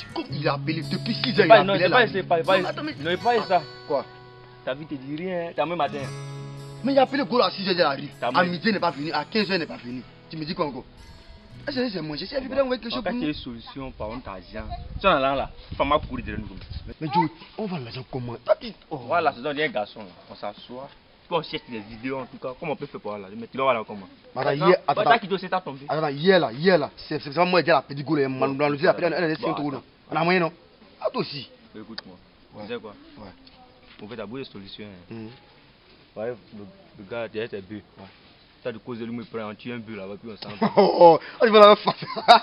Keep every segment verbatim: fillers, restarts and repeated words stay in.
Comme il a appelé depuis six heures, il a Non, appelé c'est là. pas c'est pas pas. Non, il pas ça. Quoi? Ta vie te dit rien, t'as même matin. Mais il a appelé Golo à six heures, il arrive. T'as À même- midi, il n'est pas venu. À quinze heures, il n'est pas venu. Tu me dis quoi encore? Ah, c'est c'est moi, j'ai essayé de faire quelque chose Quand pour il y a nous. une solution par contre argent. Tu es là là, femme a couru derrière nous. Mais Joe, on va l'argent comment? Toi, tu- oh. Voilà, c'est dans les garçons là. On s'assoit. On cherche les vidéos en tout cas. Comment on peut faire pour là? Mais tu dois voir là comment. Attends, hier, attends, Attends, qui doit s'être tombé. attends, hier là, hier là, c'est c'est vraiment moi qui ai la petite Golo. On a dit appelé, elle est cinq euros. On a moyen non? Ah, toi aussi. Écoute-moi. Ouais. Tu sais quoi? Ouais. On fait d'abord des solutions. hein. Mhm. Ouais, le, le gars derrière tes bœufs. Ouais. Ça de cause de lui me prend, on tue un bœuf là-bas puis on s'en va. Oh, oh, oh, je vais la faire.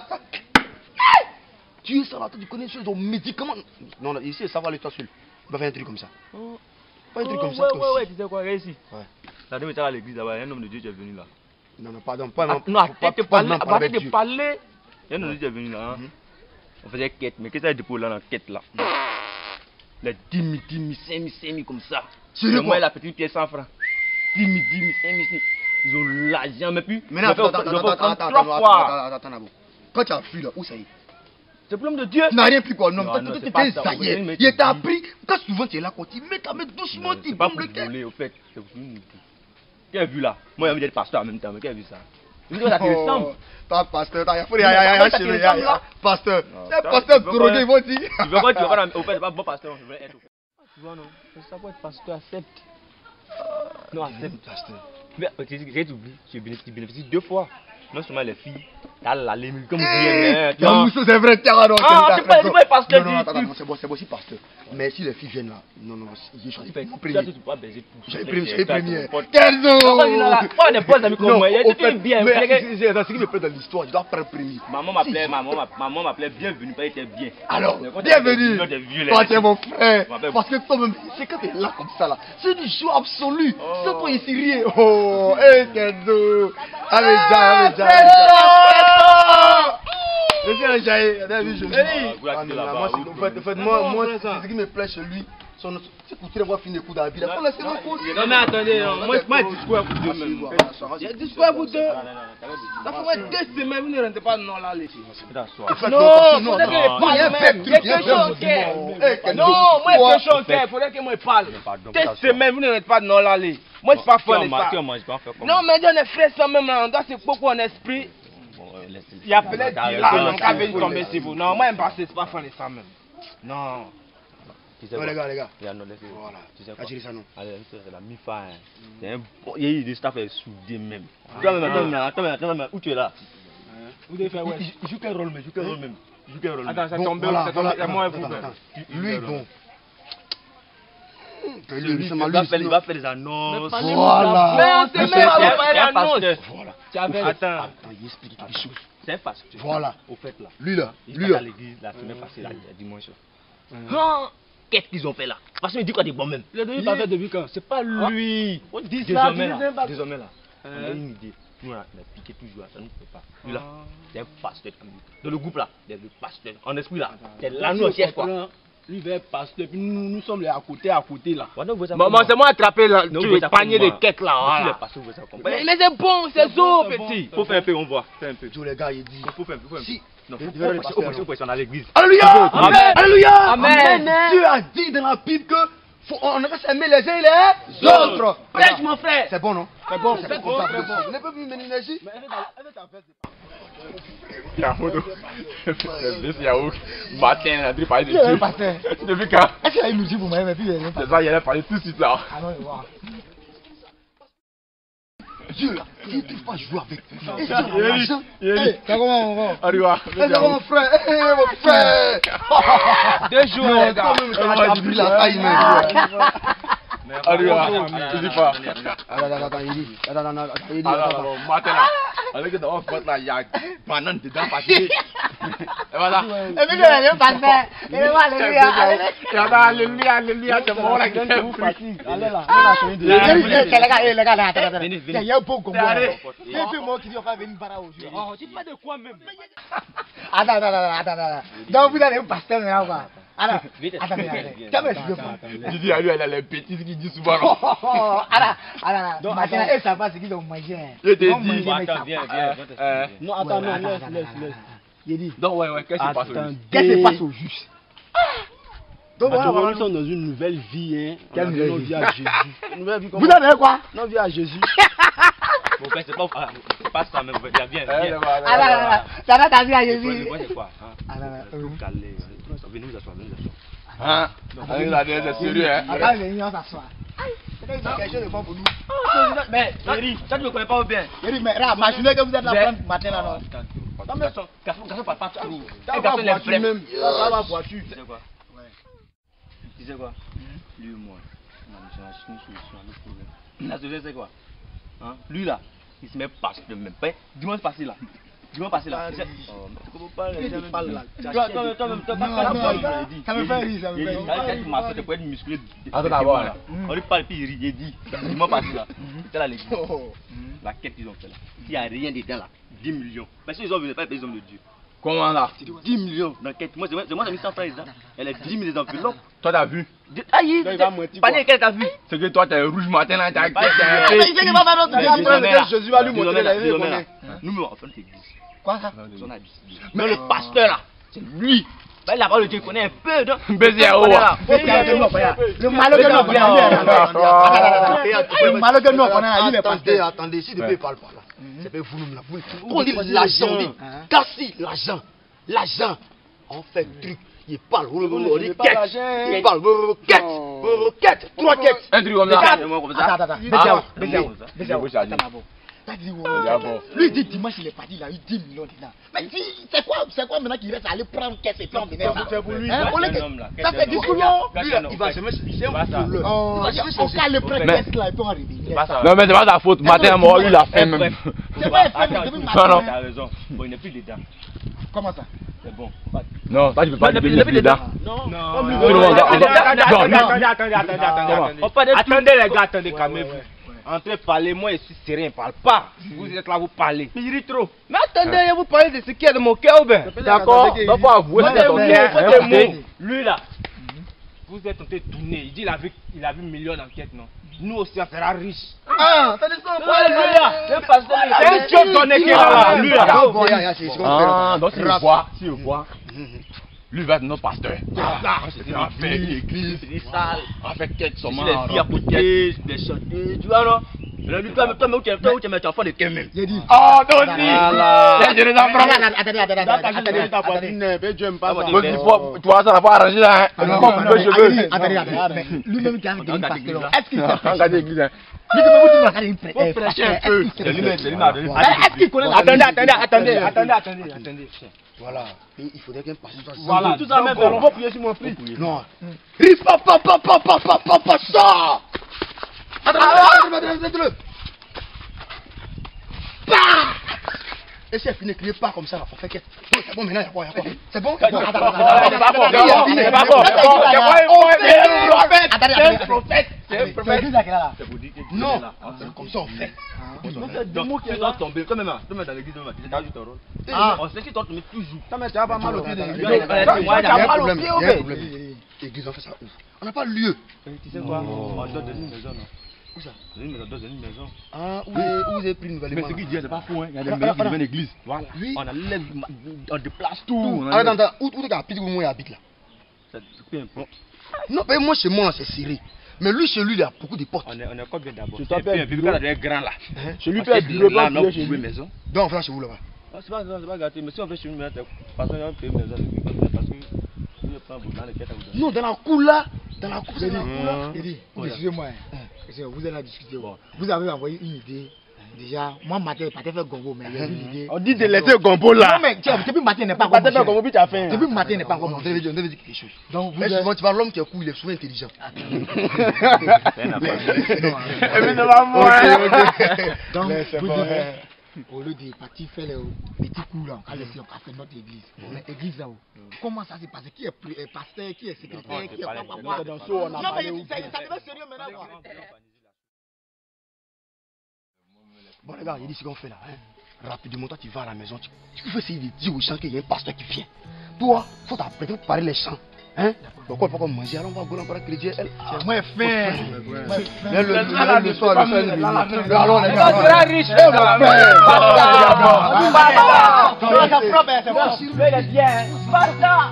Tu es ça là, toi, tu connais ce médicament. Non, non, ici, ça va aller toi seul. Il va faire un truc comme ça. Oh. Pas un truc Oh, comme ça. ouais, toi ouais, aussi. ouais, tu sais quoi, regarde ici. Ouais. La dernière fois à l'église là-bas, il y a un homme de Dieu qui est venu là. Non, non, pardon, pas Ah, non. non, arrête de pas- pas parler, non, pas avec arrête de Dieu. parler. Il y a un homme de Dieu qui est venu là. hein. Mhm. On faisait quête, mais qu'est-ce qu'il y a de pour là dans la quête là? Les dix mille, dix mille, cinq mille, cinq mille comme ça. Sérieux, Moi, quoi? la petite pièce cent francs. dix mille, dix mille, cinq mille, cinq mille. Ils ont l'argent, mais puis. Maintenant, ils vont attends, faire- attends, ils vont attends, prendre attends, trois attends, fois. attends, attends, attends, quand tu as fui là, où ça y est? C'est le problème de Dieu. Tu n'as rien pris quoi, non, Non, toi, non, toi, c'est tu pas étais ça, un zaïre. mais Il tu t'a dis- appris, quand souvent tu es là, quand tu mets ta main doucement, Non, tu c'est pas bombes pour le cœur. voler, au fait. C'est pour nous. Qui a vu là? Moi, il y a le pasteur en même temps, mais qui a vu ça? Je dis que ça te ressemble. T'as pasteur, t'as Mais ça te ressemble, là. pasteur. Non, C'est un toi, pasteur tu veux drogué, pas- ils vont dire. Tu veux quoi? Tu veux pas? Au fait, c'est pas bon pasteur, je veux être. au fait. Tu vois, non? Ça peut être pasteur, accepte. Non, accepte. Mais tu sais, j'ai oublié, tu bénéficies, bénéficies deux fois. Non seulement les filles, t'as la lémule comme vous Eh, dites. la mousseau, c'est vrai, t'es rare. Ah, tu peux- tu peux pasteur, Non, non, dis- attends, attends, c'est bon, c'est bon aussi pasteur. Mais si les filles viennent là, non, non, j'ai choisi Tu mon peux premier. pas baiser tout. J'ai pris, j'ai premier. Quel Kenzo! Moi, on n'est pas amis comme moi. Il y a tout bien. Mais c'est- c'est- c'est ce qui me plaît dans l'histoire, je dois prendre premier. Maman m'appelait, maman m'a- maman m'appelait bienvenue, pas était bien. Alors, Mais quand bienvenue! t'es vieux, Toi, tu es mon frère. Je m'appelle- Parce que toi-même, c'est quand tu es là comme ça, là, c'est du show absolu. Oh. C'est toi ici rien. Oh, hé, Kenzo! Allez, Jai, allez, Jai, je suis un Jai, allez, je Hey. Ah, non, non, moi, c'est- en fait, en fait, moi, moi, c'est ce qui me plaît chez lui. Son, c'est pour qu'il voit finir coup d'habit. Là, faut laisser mon coup. Non, mais attendez, non, moi, moi, discours à vous deux même. J'ai J'ai discours à vous deux. Ça fait deux semaines, vous ne rentrez pas non là, les filles. Non, Non, faudrait que je parle même. Il y a quelque chose au cœur. Non, moi, il y a quelque chose au cœur. Il faudrait que moi je parle. Deux semaines, vous ne rentrez pas non là, les. Moi, je suis pas fan de ça. Non, mais on est frères ça même là. On doit se beaucoup en esprit. Il y a peut-être dit là, on va venir tomber sur vous. Non, moi, je ne suis pas fan de ça même. Non. Non, les gars, les gars. Voilà. Tu sais quoi? Agir ça, non. Allez, c'est la mi-fa. C'est un bon. Il y a eu des staff soudés même. Attends, attends, attends, attends, attends, où tu es là? Vous devez faire ouais. Il joue quel rôle même? Il joue quel rôle même? Il joue quel rôle même? Attends, ça Bon, tombe, voilà, ça voilà, tombe. C'est moi et attends, vous. attends, même. attends. Lui, bon. Lui, Lui, il c'est va ma lui, faire- il sinon- va faire des annonces. Voilà. Mais on Lui, sait c'est- même c'est- pas faire l'annonce. Voilà. Tu avais. Attends, Attends, il explique quelque chose. c'est un pasteur. Voilà. Au fait là. Lui, là. Il Lui, passe à là. l'église la semaine passée, là, le dimanche. Ah, qu'est-ce qu'ils ont fait là? Parce qu'il dit quoi des bons même. Il est devenu parfait depuis quand? C'est pas lui. On dit ça, Désormais tu dis là. même pas. Désormais là. On a Hein? une idée. Nous on a on a piqué toujours, ça ne peut pas. Lui là, Ah. c'est un pasteur. Dans le groupe là, c'est le pasteur. En esprit là, c'est là nous on cherche quoi. Lui il va être pasteur, puis nous, nous sommes les à côté, à côté là. Maman, c'est moi attrapé là, Non, tu vous le êtes panier de comme moi. quêtes là. Mais Voilà. si les Mais, mais c'est bon, c'est ça, petit. Faut faire un peu, on voit. Fais un peu. Tous les gars, il dit. Faut faire un peu, faut faire un peu. Si. Non, Il faut devrait le faut pasteur, faut pression à l'église. Alléluia! Amen. Alléluia! Amen. Dieu a dit dans la Bible que faut, on devrait s'aimer les uns et les autres. Prêche mon frère. C'est bon, non? C'est bon, c'est bon. bon, c'est bon. Vous n'avez pas vu mon énergie? Il y a où matin, on a dû parler de Dieu. pasteur. Depuis quand? Est-ce qu'il y a une musique pour moi? Mais puis, il C'est ça, il allait parler tout de suite là. Ah non, voir. Dieu là, il ne peut pas jouer avec vous. Et c'est l'argent. Hey, c'est comment on va? Arriva. Eh, c'est mon frère. Eh, mon frère. Deux jours, Non, les gars. toi-même, tu as pris la taille, même. Arriva. Tu dis pas. Attends, attends, attends, il dit. Attends, attends, attends, il dit. Alors, Attends, alors, matin là. Avec que dans votre là, il y a banane dedans parce que. Et voilà. Et puis, il est parfait. Il est alléluia. Et attends, alléluia, alléluia, c'est bon là qui fait Vous plus. fatigue. Allez là, on a changé de. Les gars, les gars, attends, attends. Venez, venez. Il y a un bon combo. Allez. Il y a un mot qui dit on va venir para aujourd'hui. Oh, tu parles de quoi même? Attends, attends, attends, attends, attends. Donc vous allez un pasteur maintenant quoi. Attends, Vite. attends, attends. Comment est-ce que Tu dis à lui, elle a les bêtises qu'il dit souvent. Oh, attends, attends. Donc maintenant, elle savent pas ce qu'ils ont mangé. Je te Ils ont dis. mangé, mais ils savent Attends, viens, pas. viens. Non, attends, non, Ouais, laisse, attends, laisse, attends, laisse. J'ai dit. Donc, ouais, ouais, qu'est-ce qui se passe au juste? Qu'est-ce qui se passe au juste? Donc, voilà, nous sommes dans une nouvelle vie, hein. Quelle nouvelle vie? vie à Jésus. Nouvelle vie Vous avez quoi? Non, vie à Jésus. Mon père, c'est pas, ah, c'est pas ça, mais viens, viens. Ah là là là, ça va ta vie à Jésus. Le point, c'est quoi? Ah là là. Calé. Venez vous asseoir, venez vous asseoir. Hein? Allez, là, c'est sérieux, hein? Attends, venez, on s'assoit. C'est quelque chose de bon pour nous. Mais, Thierry, ça tu me connais pas bien. Thierry, mais là, imaginez que vous êtes là prendre matin là, non? Non, mais garçon, garçon parle pas trop. Ça Un va garçon, il est voiture vrai. même. Ça va voiture. Tu sais quoi? Tu sais quoi? Lui et moi, on a une solution à nos problèmes. La solution, c'est quoi? Hein? Lui là, il se met pasteur même pas. Dimanche passé là. Dimanche passé là. Oh, mais tu comprends pas les gens. Parle là. Toi, toi, toi, toi, pas pas pas. Ça me fait rire, ça me fait rire. Quand tu m'as fait, tu peux être musclé. Attends d'abord là. On lui parle puis il rit, il dit. Dimanche passé là. C'était là l'église. La quête qu'ils ont fait là. S'il n'y a rien dedans là, dix millions. Parce qu'ils ont venu pas les hommes de Dieu. Comment là? dix millions dans la quête. Moi, c'est moi, j'ai mis cent francs là. Elle a dix mille enveloppes. Toi t'as vu? Aïe, il va mentir, pas quel t'as vu? C'est que toi t'es rouge matin là, t'as Jésus va lui montrer la vie. Nous, mais on fait l'église. Quoi ça? Son habit. Mais le pasteur là, c'est lui. Ben, la parole de Dieu connaît un peu. Baiser à haut. Le malheur que nous connaissons. Le malheur que nous connaissons, il est Attendez, attendez, si depuis il parle pas là. C'est pas vous nous là. On dit l'argent, on dit Cassi, l'argent. L'argent. On fait truc. Il parle, on dit quête. Il parle, quête. Quête, trois quêtes. Un truc comme ça. Attends, attends, attends. Baiser à haut. Lui dit dimanche il est parti, il a eu dix millions dedans. Mais c'est quoi, c'est quoi maintenant qu'il reste à aller prendre caisse et puis on venait ça? C'est pour lui. Ça fait dix millions. Il va jamais se pisser un voleur. On calme le prêt caisse là et puis on revenir. Non mais c'est pas ta faute, matin mort, lui il a fait même. C'est pas un fait, depuis matin. T'as raison. Bon, il n'est plus dedans. Comment ça? C'est bon. Non, toi tu peux pas dire qu'il est dedans. Non, non. Attendez, attendez, attendez. Attendez les gars, attendez, calmez-vous. Entrez, parlez, moi ici, c'est rien, parle pas. Vous êtes là, vous parlez. Mais il rit trop. Mais attendez, vous parlez de ce qui est de mon cœur, ben. D'accord, il faut avouer que c'est ton cœur. Lui là, vous êtes en train de tourner. Il dit qu'il a vu, il a vu millions d'enquêtes, non? Nous aussi, on sera riches. Ah, t'as dit ça? Lui là, le pasteur, c'est un job donné qui est là. Lui là. Ah, donc s'il voit, s'il voit. Lui va être notre pasteur. On fait l'église, on fait quête seulement. Les filles à côté, des chanteuses, tu vois non? Lui, toi, toi, toi, toi, tu mets ton enfant de quel même? J'ai dit. Oh, non, si! Je les apprends. Attendez, attendez, attendez. Tu vois, ça n'a pas arrangé là. Attendez, attendez. Lui-même qui a dit pasteur. Est-ce qu'il sait? Lui, vous dites qu'il a une Est-ce qu'il connaît? Attendez, attendez, attendez, attendez, attendez, attendez. Voilà. Il faudrait qu'un pasteur soit. Voilà, tout ça même, on va prier sur mon prix. Non. Il pa pa pa pa pa pa pa pa ça. Attends, et si elle finit, criez pas comme ça, on fait quête. C'est bon, maintenant, il y a quoi, il y a quoi? C'est bon? C'est bon, attends, attends, c'est pas bon, c'est pas bon, c'est un prophète, c'est un prophète. C'est pour dire que non, comme ça on fait. Donc, tu dois tomber, toi même, toi même dans l'église, tu as vu ton rôle. On sait que tu dois tomber toujours. Ça met pas mal au pied de Il y a un problème, il y a un problème. L'église, on fait ça où? On n'a pas lieu. Tu sais quoi? On doit donner une maison, non? Où ça? Donner une maison, donner une maison. Ah, où vous avez pris une nouvelle maison? Mais ce qu'il dit, c'est pas fou, hein. Il y a des maisons qui deviennent l'église. Voilà. On enlève, on déplace tout. Attends, attends, où tu habites, où moi habite là? Peu importe. Non, mais moi chez moi c'est serré. Mais lui chez lui il y a beaucoup de portes. On est, on est combien d'abord? Tu t'appelles un bureau là, grand là. Chez lui, peut-être bureau là, pas on chez lui maison. Donc on fait chez vous là-bas. C'est pas c'est pas gâté, mais si on fait chez lui, parce qu'on a fait une maison parce que je prends dans les quêtes à vous. Non, dans la cour là, dans la cour, c'est dans la cour là. Excusez-moi, vous allez discuter. Vous avez envoyé une idée. Déjà, moi, matin, pas fait gombo, mais il y a une idée. On dit de laisser gombo là. Non, mais depuis matin, n'est pas encore. Pas gombo, tu as fait. Depuis matin, n'est pas encore. On devait dire quelque chose. Donc, vous souvent, tu vois, l'homme qui est cool, il est souvent intelligent. Donc, vous devez, au lieu de partir faire les petits coups là, à laisser on fait notre église. L'église là-haut. Comment ça s'est passé? Qui est pasteur, qui est secrétaire, qui est papa? Non, mais ça devient sérieux maintenant. Bon les gars, il dit ce qu'on fait là. Hein. Rapidement, toi tu vas à la maison, tu, tu peux essayer de dire aux gens qu'il y a un pasteur qui vient. Toi, il faut t'apprêter pour parler les chants. Hein? Pourquoi pas manger? Alors on va goûter pour que Dieu elle. C'est moins fin. Le le le soir le soir. Allons les gars. Tu seras riche. C'est bien. Basta.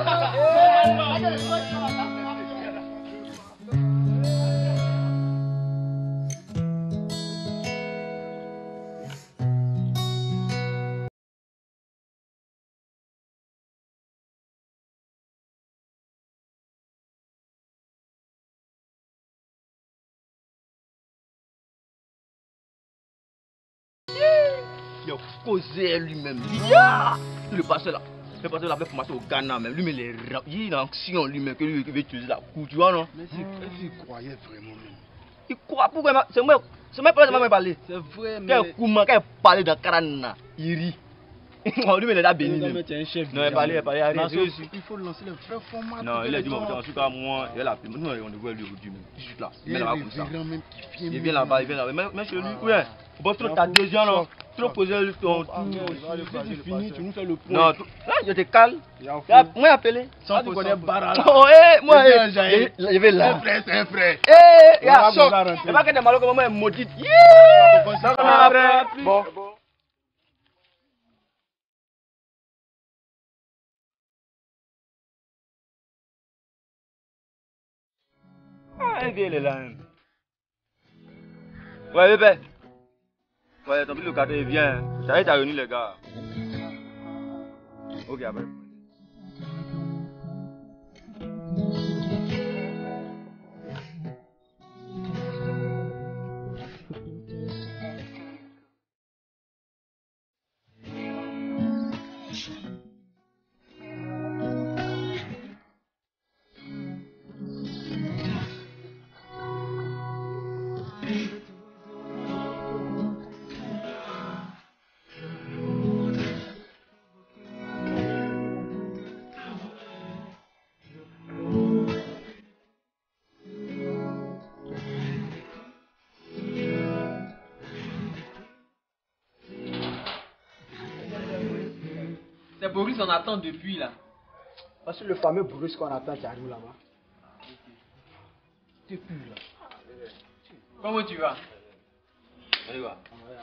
Il a causé lui-même. Le pasteur là, le pasteur là avait commencé au Ghana même. Lui-même, il est en action lui-même que lui veut utiliser la couture, non? Mais s'il croyait vraiment même. Il croit pourquoi? C'est moi, c'est moi qui m'a parlé. C'est vrai, mais. Quel coup, quand il parlait de Karana, il rit. Lui-même, il a béni. Non, mais tu es un chef. Non, il parlait, il parlait, il faut lancer le vrai format. Non, il a dit, en tout cas, moi, il a la plume. Nous, on devrait lui aujourd'hui même. Tout de suite là. Il vient là-bas comme ça. Il vient là-bas, il vient là-bas. Mais chez lui, oui. Bon, trop ta deuxième là. Trop posé ton tout. C'est fini, tu nous fais le point. Non, là, je te calme. Moi, appelé. Sans te connaître Bara là. Oh, eh, moi, je vais là. C'est frère, c'est frère. Eh, il y a choc. Il va que des malheurs comme moi, maudit. Bon. Ah, il est là. Ouais, bébé. Ouais, tant pis, le cadre vient. Ça y est, t'as réuni les gars. Ok, après. C'est Boris, on attend depuis là. Parce que le fameux Boris qu'on attend qui arrive là-bas. Depuis là. Comment tu vas? Allez, va.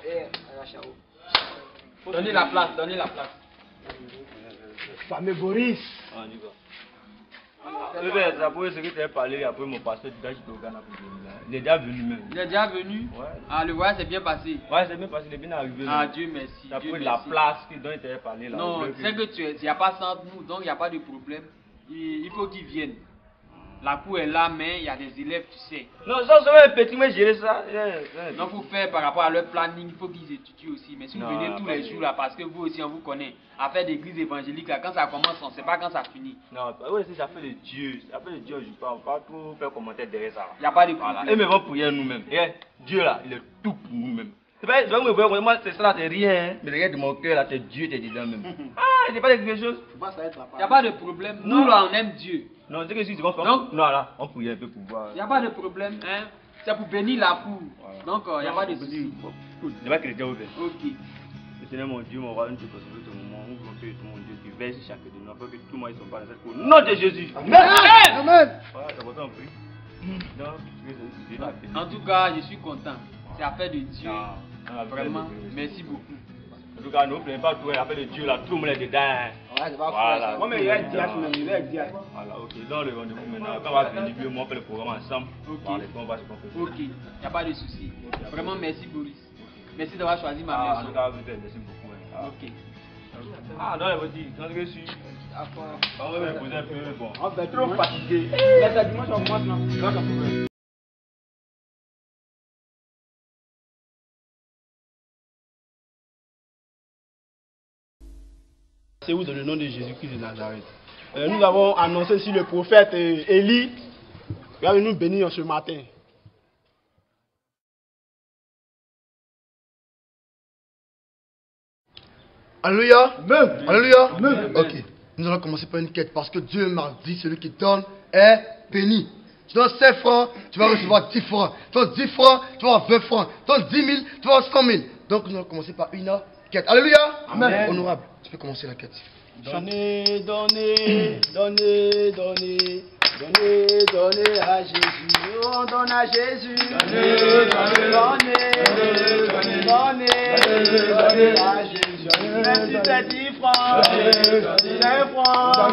Donnez la place, donnez la place. Fameux Boris. On y va. Bébé, ça pour ce que tu as parlé, après mon pasteur du gars qui est au Ghana. Il est déjà venu même. Il est déjà venu? Ouais. Ah, le voyage s'est bien passé. Ouais, c'est bien passé, il est bien arrivé. Ah, Dieu merci. Ça Dieu pour merci. la place dont il t'avait parlé là. Non, c'est que tu es, il n'y a pas sans nous, donc il n'y a pas de problème. Il, il faut qu'ils viennent. La cour est là, mais il y a des élèves, tu sais. Non, ça c'est un petit, mais gérer ça. Donc, il faut faire par rapport à leur planning, il faut qu'ils étudient aussi. Mais si vous Non, venez tous les jours là, parce que vous aussi on vous connaît, à faire des églises évangéliques là, quand ça commence, on ne sait pas quand ça finit. Non, oui, c'est ça fait de Dieu. Ça fait de Dieu, je ne peux pas trop faire commentaire derrière ça. Il n'y a pas de Voilà. problème. Et même prier nous-mêmes. Et Dieu là, il est tout pour nous-mêmes. C'est pas, c'est pas me voir, moi c'est ça là, c'est rien. Mais regarde de mon cœur là, c'est Dieu, t'es dedans même. Ah, c'est pas quelque chose. Il n'y a pas de problème. Nous là, on aime Dieu. Non, c'est que si tu comprends. Donc, non, là, on prie un peu pour voir. Il n'y a pas de problème. Hein? C'est pour bénir la cour. Voilà. Donc, il n'y a pas de souci. C'est pas chrétien ouvert. Ok. Le Seigneur mon Dieu, mon roi, nous te conservons ce moment où mon Père, tout mon Dieu, tu verses chaque de nous, afin que tout le monde soit pas dans cette cour. Nom de Jésus. Amen. Amen. Voilà, c'est votre prix. Non, Dieu l'a béni. En tout cas, je suis content. C'est affaire de Dieu. Non, non, Vraiment, merci beaucoup. En tout cas, ne vous plaignez pas tout, affaire de Dieu là, tout le monde est dedans. Ouais, c'est pas Voilà. Moi, mais il va être diacre même, il va être diacre. Voilà, ok. Dans le rendez-vous maintenant, quand on va venir, puis on fait le programme ensemble. Ok. Voilà, on va se confesser. Ok, il n'y a pas de souci. Vraiment, merci Boris. Merci d'avoir choisi ma Ah, en maison. tout cas, merci beaucoup. hein. Ah. Ok. Ah, non, elle va dire, quand je suis. On va me poser un peu, bon. On va Trop fatigué. Mais ça dimanche, on commence là. Là, ça peut. C'est où dans le nom de Jésus-Christ de Nazareth. Euh, nous avons annoncé sur le prophète euh, Élie qui va nous bénir ce matin. Alléluia. Amen. Alléluia. Amen. Ok. Nous allons commencer par une quête parce que Dieu m'a dit celui qui donne est béni. Tu donnes cinq francs, tu vas recevoir dix francs. Tu donnes dix francs, tu vas avoir vingt francs. Tu donnes dix mille, tu vas avoir cent mille. Donc nous allons commencer par une quête. Alléluia. Amen. Honorable, tu peux commencer la quête. Donnez, donnez, donnez, donnez. Donnez, donnez à Jésus, on donne à Jésus. Donnez, donnez, donnez, donnez, donnez à Jésus. Même si c'est dix francs, cinq francs,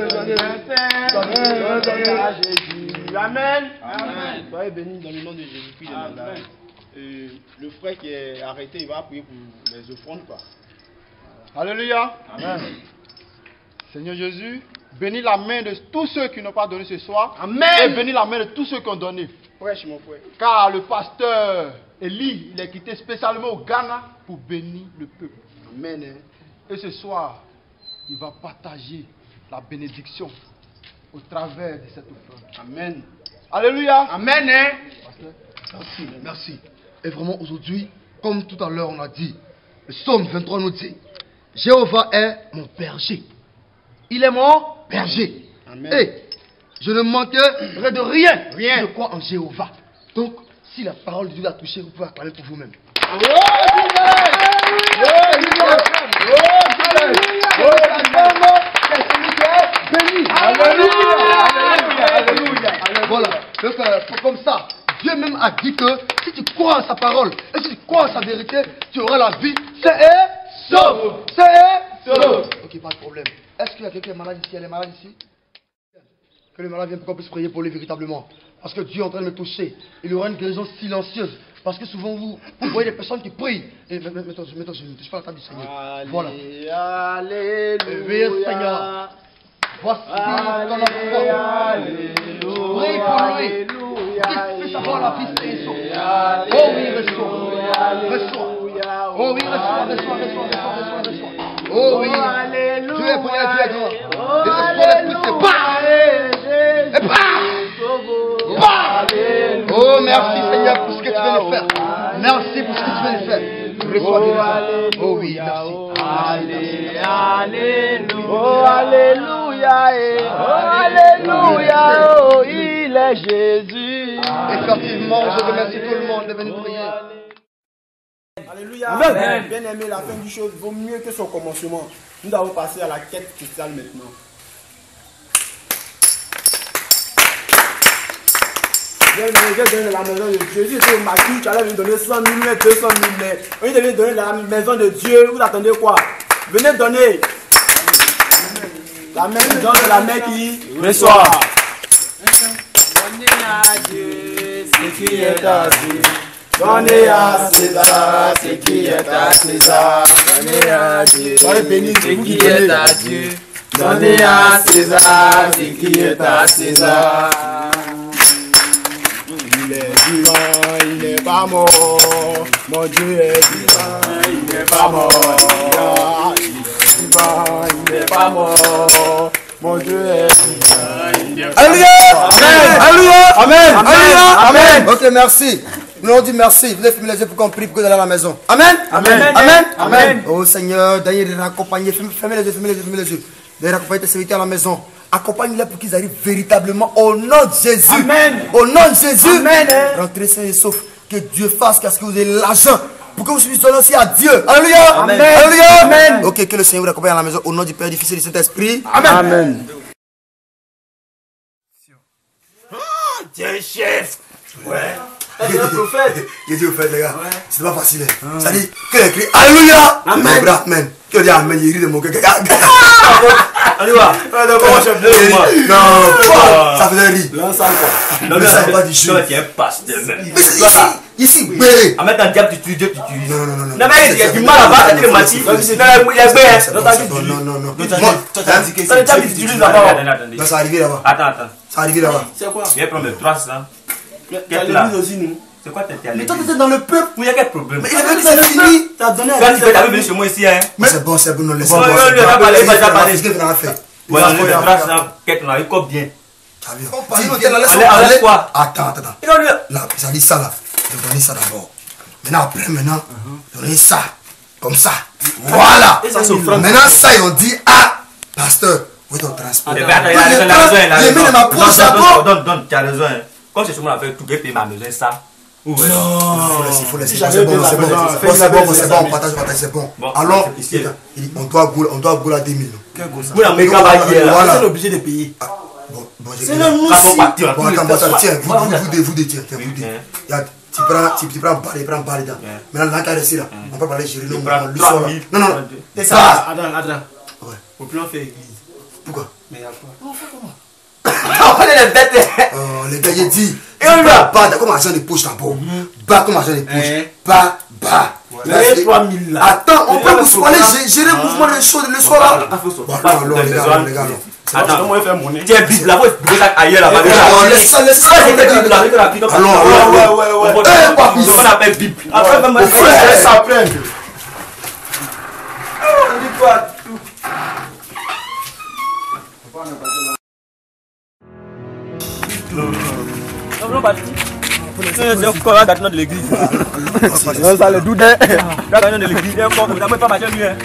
donnez à Jésus. Amen. Amen. Soyez bénis dans le nom de Jésus-Christ de Nazareth. Le frère qui est arrêté, il va prier pour les offrandes. Quoi. Alléluia. Amen. Seigneur Jésus, bénis la main de tous ceux qui n'ont pas donné ce soir. Amen. Et bénis la main de tous ceux qui ont donné. Prêche, mon frère. Car le pasteur Élie, il est quitté spécialement au Ghana pour bénir le peuple. Amen. Et ce soir, il va partager la bénédiction au travers de cette offrande. Amen. Alléluia. Amen. Pasteur, merci, merci. Et vraiment aujourd'hui, comme tout à l'heure on a dit, le psaume vingt-trois nous dit, Jéhovah est mon berger. Il est mon berger. Amen. Et je ne manquerai de rien. Rien. Je crois en Jéhovah. Donc, si la parole de Dieu l'a touché, vous pouvez acclamer pour vous-même. Oh, voilà. Donc, euh, comme ça, Dieu même a dit que si tu crois en sa parole et si tu crois en sa vérité, tu auras la vie. C'est sauf. C'est sauf. Ok, pas de problème. Est-ce qu'il y a quelqu'un qui est malade ici? Elle est malade ici? Que le malade vienne pour qu'on puisse prier pour lui véritablement. Parce que Dieu est en train de me toucher. Il y aura une guérison silencieuse. Parce que souvent vous, vous voyez des personnes qui prient. Et mettons, mettons, je ne touche pas la table du Seigneur. Allez, voilà. Alléluia. Seigneur. Voici ton enfant. Prie pour lui. Qu'il puisse avoir la vie saison. Oh oui, reçois. Reçois. Oh oui, reçois, reçois, reçois, reçois, reçois. Oh oui, Dieu est bon, Dieu est grand. Et le c'est pas. Et pas. Oh merci Seigneur pour ce que tu viens de faire. Merci pour ce que tu viens de faire. Reçois les Oh oui, merci. Alléluia. Oh alléluia. Oh alléluia. Oh il est Jésus. Effectivement, je remercie tout le monde de venir prier. Alléluia. Amen. Bien aimé, la fin du chose vaut mieux que son commencement. Nous allons passer à la quête spéciale maintenant. J'ai donné la maison de Dieu. Si c'est au maquis, tu allais venir donner cent mille, deux cent mille. On devait donner la maison de Dieu. Vous attendez quoi? Venez donner. La main qui donne, la main qui reçoit. Donnez à Dieu ce qui est à Dieu. Donnez à César ce qui est à César. Donnez à Dieu ce qui est à Dieu. Donnez à César ce qui est à César. Il est vivant, il n'est pas mort. Mon Dieu est vivant, il n'est pas mort. Il est vivant, il n'est pas mort. Mon Dieu est vivant. Alléluia. Amen. Alléluia. Amen. Alléluia. Amen. Ok, merci. Nous avons dit merci. Vous avez fermé les yeux pour qu'on prie pour que vous allez à la maison. Amen. Amen. Amen. Amen. Oh Seigneur, d'ailleurs, accompagner. Fermez les yeux, fermez les yeux, fermez les yeux. D'ailleurs, accompagner tes serviteurs à la maison. Accompagne-les pour qu'ils arrivent véritablement au nom de Jésus. Amen. Au nom de Jésus. Amen. Rentrez sains et saufs. Que Dieu fasse qu'à ce que vous ayez l'argent. Pour que vous puissiez donner aussi à Dieu. Alléluia. Amen. Alléluia. Amen. Ok, que le Seigneur vous accompagne à la maison. Au nom du Père, du Fils et du Saint-Esprit. Amen. Amen. Ah, Dieu chef. Ouais. C'est un prophète. J'ai dit au fait, les gars, ouais. C'est pas facile. Hein. Ça dit que les cris Alléluia. Amen. Amen. Que dit Amen, il rit de mon cœur. Alléluia. Non, ça faisait rire. L'ensemble quoi. Non, mais ça va du jeu. Toi, tu es pasteur. Mais c'est ici. Ici, bé. En mettant un diable, tu tues Dieu, tu tues. Non, non, non. Non, mais il y a du mal là-bas, c'est le massif. Non, il y a bé. Non, non, non. Toi, tu as dit que c'est. Toi, tu utilises là-bas. Non, ça arrive là-bas. Attends, attends. Ça arrive là-bas. C'est quoi? Viens prendre le trace là. Tu as l'église aussi, nous. C'est quoi t'es allé? Mais toi, tu étais dans le peuple. Il y a quel problème? Mais il avait dit c'est fini. Tu as donné à Toi, tu peux venu chez moi ici, hein? Mais c'est bon, c'est bon, non, laissez moi. moi. Non, non, non, pas aller, pas aller. Qu'est-ce que vous avez fait? Voilà, le trace là, qu'est-ce qu'on a eu comme bien. Allez, allez, quoi? Attends, attends. Là, ça dit ça là. Je vais donner ça d'abord. Maintenant, après, maintenant, donner ça. Comme ça. Voilà. Maintenant, ça, ils ont dit, ah, pasteur, où est ton transport? Il est mis dans ma poche d'abord. Donne, donne, tu as raison. Comme c'est sur moi, tu peux payer ma maison, ça. Non, il faut laisser, c'est bon, c'est bon, c'est bon, c'est bon, on partage, on partage, c'est bon. Alors, on doit goûter, on doit goûter à dix mille. Voilà, on est obligé de payer. Bon, bon, j'ai c'est le nous aussi. Bon, attends, tiens, vous, vous, vous, vous, tiens, tiens, vous, tu prends, tu prends balle, tu prends balle dedans. Maintenant, là, tu as resté là, on peut parler gérer le soir. Non, non, non. C'est ça, attends, attends. Ouais. Au plus on fait église. Pourquoi? Mais à quoi? On fait comment? On est les bêtes. Oh, les gars, j'ai dit, bas, bas, comme argent de poche d'abord. Bas comme argent de poche. Bas, bas. Mais trois mille là. Attends, on peut vous aller gérer le mouvement des choses le soir là. Bon, non, les gars, les gars, non. Attends, comment faire monnaie? Tiens, Bible là, vous pouvez ailleurs là-bas. Laisse ça, laisse ça. Alors, ouais, ouais, ouais, ouais. Eh, papi, on appelle Bible. Après, même frère, ça plaît. On dit quoi? Non, non, pas c'est encore un gâteau de l'église. Non, ça le doute. Un gâteau de l'église, un corps, vous n'avez pas marché mieux.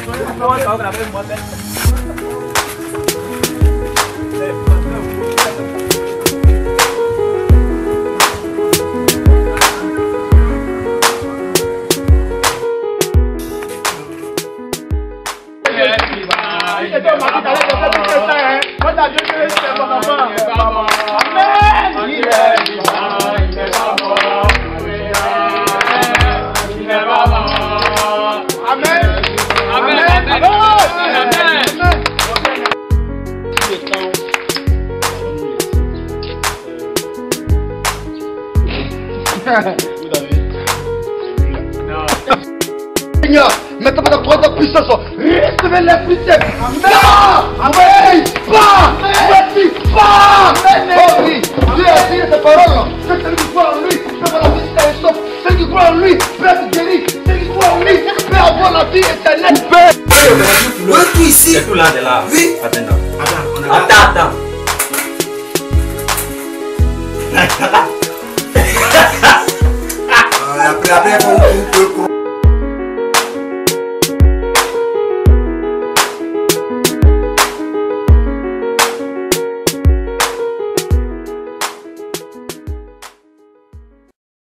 Seigneur, mettez pas de croix de puissance. Recevez les puissances. Non! Amen! Pas! Merci! Pas! Oh oui! Dieu a dit ces paroles. C'est celui qui croit en lui peut avoir la vie éternelle. Celui qui croit en lui peut être guéri. Celui qui croit en lui peut avoir la vie éternelle. Où est-ce ici? C'est tout là, de là. Oui. Attends, attends. Attends, attends.